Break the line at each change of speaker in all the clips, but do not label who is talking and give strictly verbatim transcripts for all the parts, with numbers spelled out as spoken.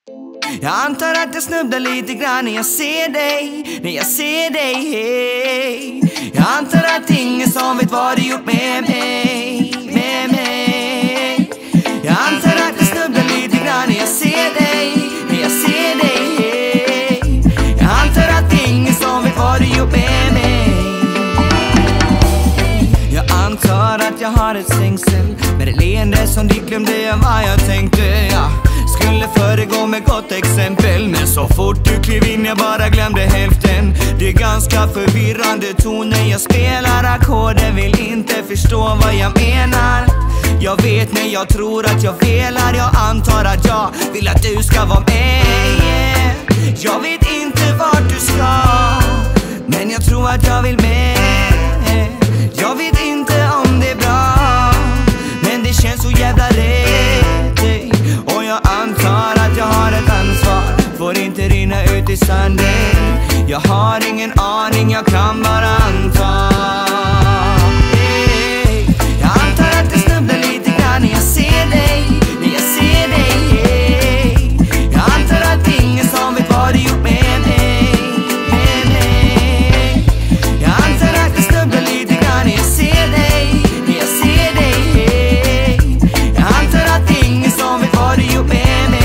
Jag antar att jag snubblar lite grann när jag ser dig, när jag ser dig, hey. Jag antar att ingen som vet vad du gjort med mig, med mig. Jag antar att jag snubblar lite grann när jag ser dig, när jag ser dig, hey. Jag antar att ingen som vet vad du gjort med mig. Jag antar att jag har ett stängsel med ett leende som ditt glömde jag vad jag tänkte, ja. Skulle föregå med gott exempel, men så fort du klev in jag bara glömde hälften. Det är ganska förvirrande ton när jag spelar ackorden, vill inte förstå vad jag menar. Jag vet när jag tror att jag felar, jag antar att jag vill att du ska vara med. Jag vet inte vart du ska, men jag tror att jag vill med. Jag vet inte om det är bra, men det känns så jävla rätt. Och jag antar att jag har ett ansvar, får inte rinna ut i sanden. Jag har ingen aning, jag kan bara anta. Hey. Jag antar att jag snubblar lite grann när jag ser dig, när jag ser dig, hey. Jag antar att ingen som vet vad du gjort med mig, med mig. Jag antar att jag snubblar lite grann när jag ser dig, när jag ser dig, hey. Jag antar att ingen som vet vad du gjort med mig.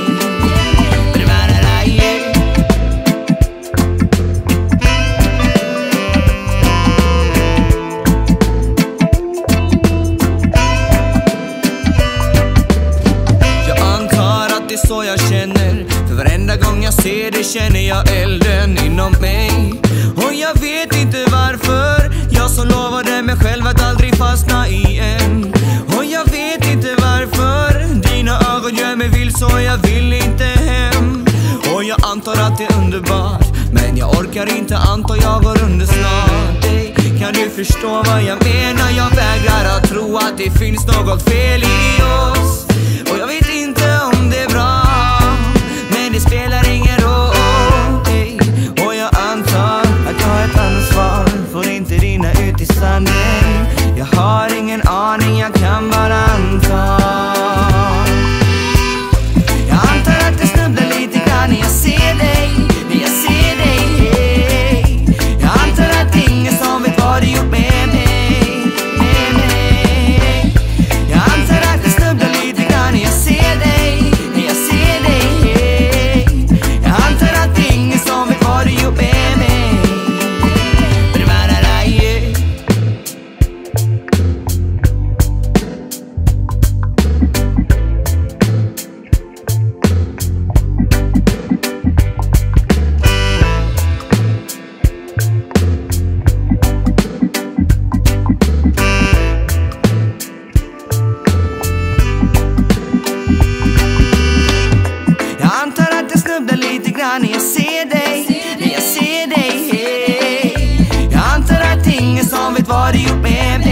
Så jag känner, för varenda gång jag ser det känner jag elden inom mig. Och jag vet inte varför, jag som lovade mig själv att aldrig fastna i en. Och jag vet inte varför, dina ögon gör mig vill så jag vill inte hem. Och jag antar att det är underbart, men jag orkar inte anta, jag går under snart. Hey, kan du förstå vad jag menar? Jag vägrar att tro att det finns något fel i oss. Och jag vet inte om det är bra, men det spelar ingen roll, hey. Och jag antar att jag har ett ansvar, får inte rinna ut i sanden. Jag har ingen aning, jag kan bara anta. Jag antar att jag snubblar lite grann när jag ser dig, när jag ser dig, hey. Jag antar att ingen som vet vad du gjort med mig, med mig. Jag antar att jag snubblar lite grann när jag ser dig, när jag ser dig, hey. Jag antar att ingen som vet vad du gjort med mig. När jag ser dig, när jag ser dig, hey. Jag antar att ingen som vet vad du gjort med mig.